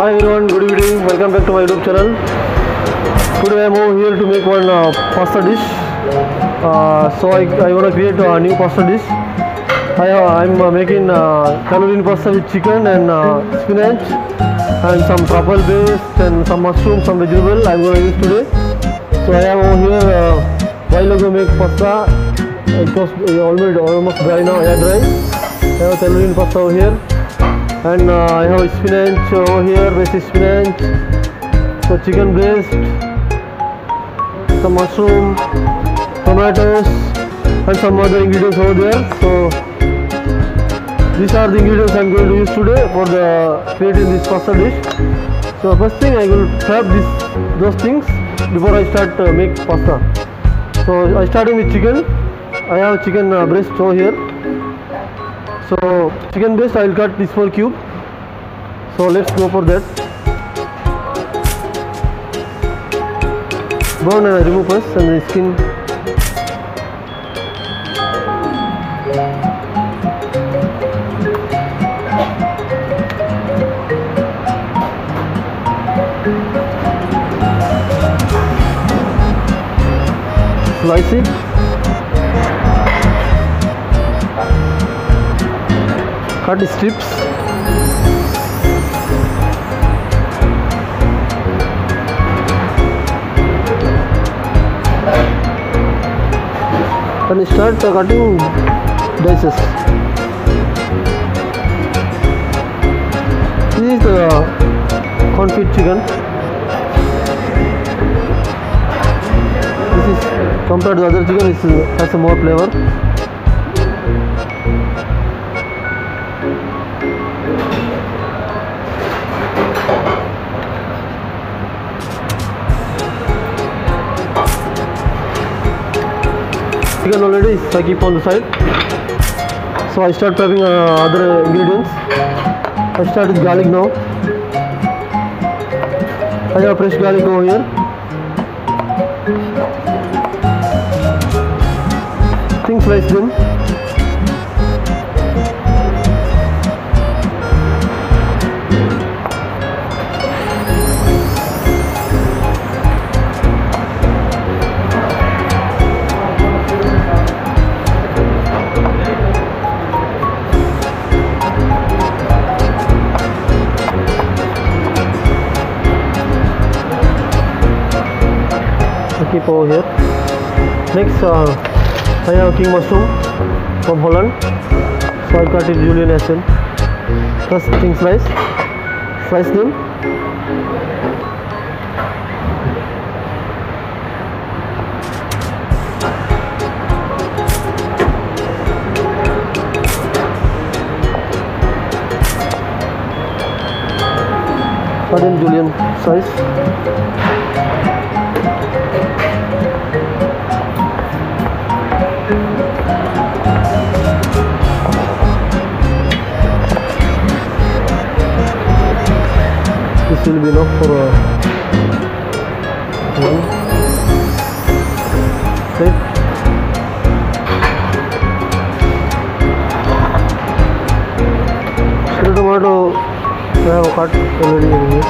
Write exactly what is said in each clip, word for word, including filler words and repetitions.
Hi everyone, good evening. Welcome back to my YouTube channel. Today I am over here to make one uh, pasta dish. Uh, so I, I want to create a new pasta dish. I am uh, making uh, cannellini pasta with chicken and uh, spinach and some truffle paste and some mushroom, some vegetable I am going to use today. So I am over here uh, while ago make pasta. It was already almost dry now, air dry. I have cannellini pasta over here. And uh, I have spinach over here, basic spinach, so chicken breast, some mushroom, tomatoes and some other ingredients over there. So these are the ingredients I am going to use today for the creating this pasta dish. So first thing I will prep this those things before I start uh, make pasta. So I starting with chicken. I have chicken uh, breast over here. So chicken breast I will cut this for cube. So let's go for that. Bone I remove first and the skin. Slice it. Cut the strips. And start cutting dices. This is the confit chicken. This is compared to the other chicken, this has a more flavor. Chicken already, so I keep on the side. So I start prepping uh, other ingredients. I start with garlic now. I have fresh garlic over here. Thin slice them. Keep over here. Next, uh, I have king mushroom from Holland. So I cut it julienne essence. First thin slice. Slice them. Cut in julienne size. This will be enough for uh, one set. Cherry tomato I have cut already in here.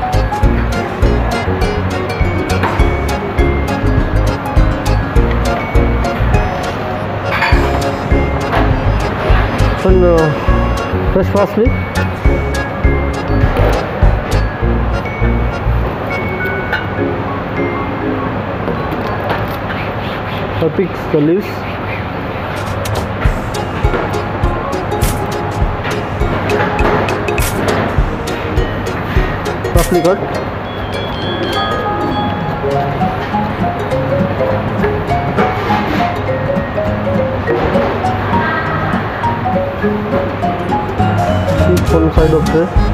And uh, fresh parsley. I pick the leaves. Roughly cut. Keep one side of the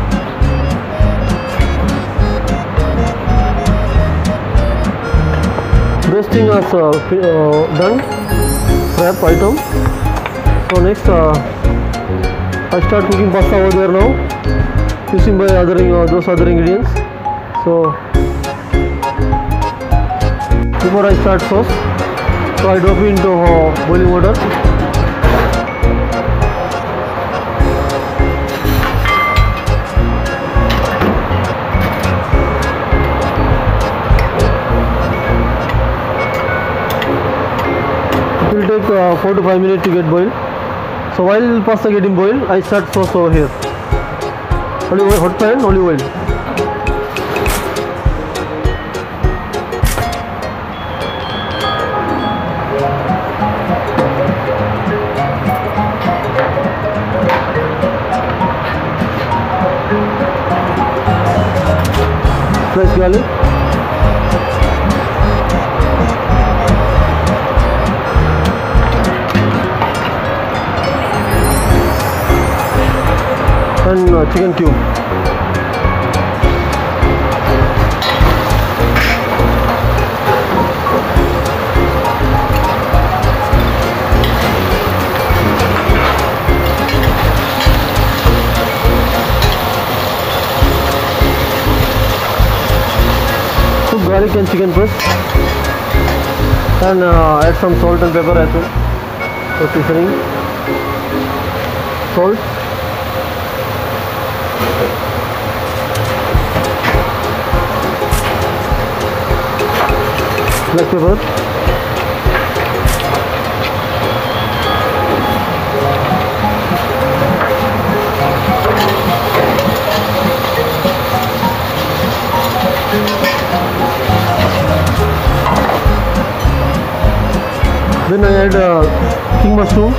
breasting is uh, uh, done, prep item. So next uh, I start cooking pasta over there now, using by other uh, those other ingredients. So before I start sauce, so I drop it into uh, boiling water. four to five minutes to get boiled. So while pasta getting boiled, I start sauce over here. Olive oil, hot pan, olive oil. Fresh garlic. And uh, chicken cube. Cook garlic and chicken first, and uh, add some salt and pepper as well for seasoning. Salt. Black pepper, then I add uh, king mushroom,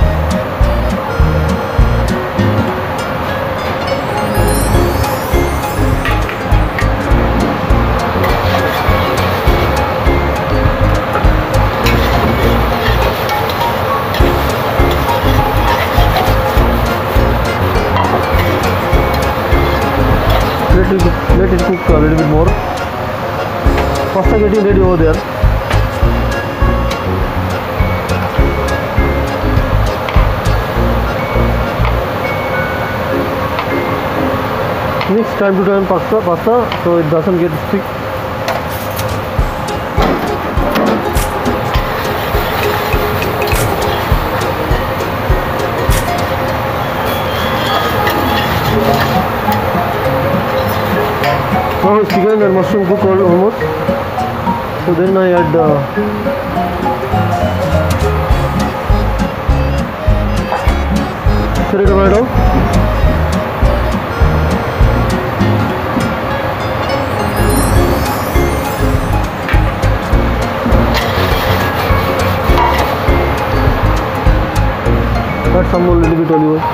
let it, let it cook a little bit more. Pasta getting ready over there. Mix time to time pasta, pasta so it doesn't get stick. Now chicken and mushroom cook all almost. So then I add uh, cherry tomato, add some more little bit olive oil.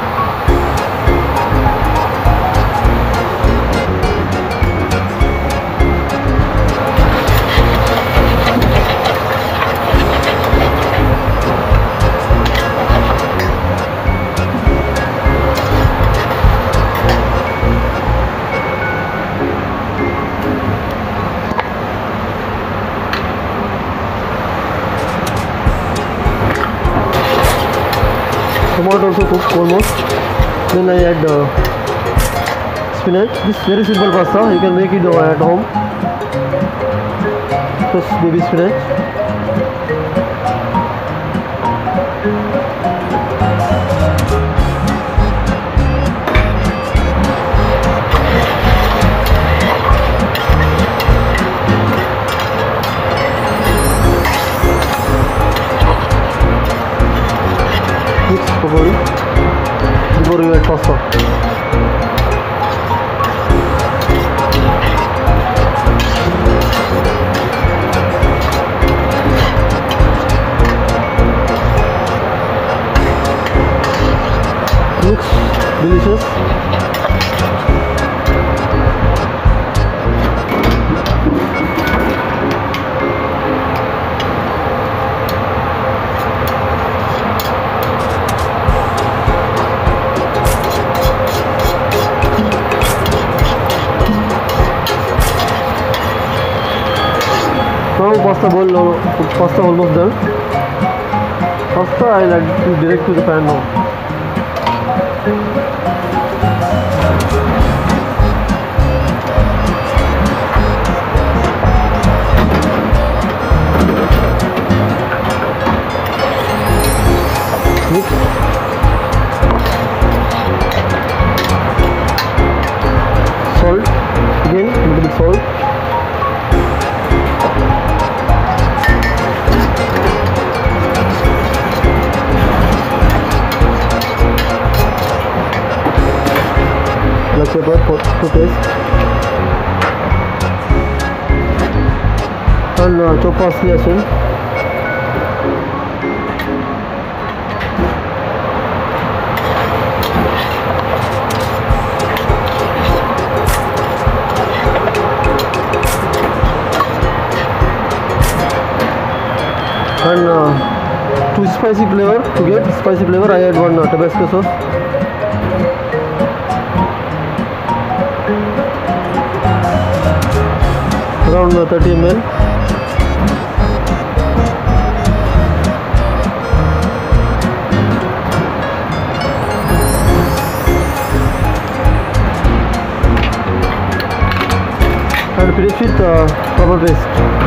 Tomato also cooked almost. Then I add uh, spinach. This very simple pasta. You can make it uh, at home. Just baby spinach. Mix properly before you add pasta. Looks delicious. Now pasta bowl, uh, pasta almost done. Pasta I'll add to direct to the pan now. Mix. Salt again, a little bit salt. black pepper for to taste, and uh, chop parsley as well. And uh, to spicy flavor, to get spicy flavor, I add one uh, Tabasco sauce. Around uh, thirty milliliters. And finish with uh, rubber paste.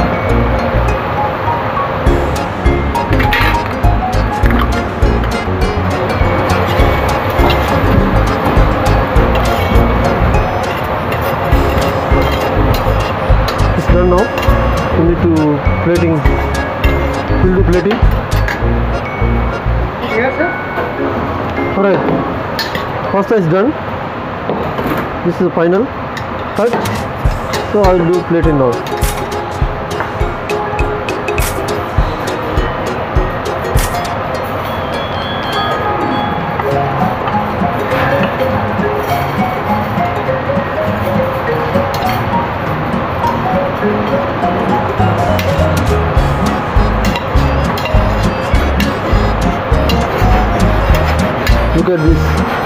Done now. We need to plating. We'll do plating. Yes, sir. Alright. Pasta is done. This is the final cut. So I will do plating now. Look at this.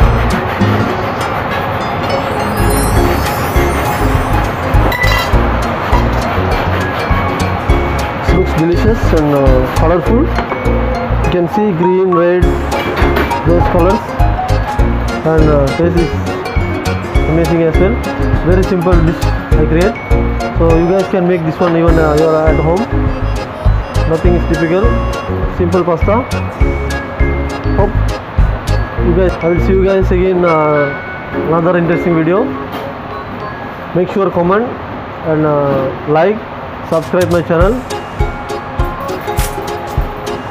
This looks delicious and uh, colorful. You can see green, red, those colors, and uh, taste is amazing as well. Very simple dish I create. So you guys can make this one even uh, you are at home. Nothing is typical. Simple pasta. Hope you guys, I will see you guys again uh, another interesting video. Make sure comment and uh, like, subscribe my channel,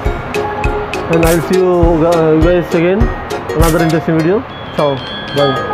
and I will see you, uh, you guys again another interesting video. Ciao, bye.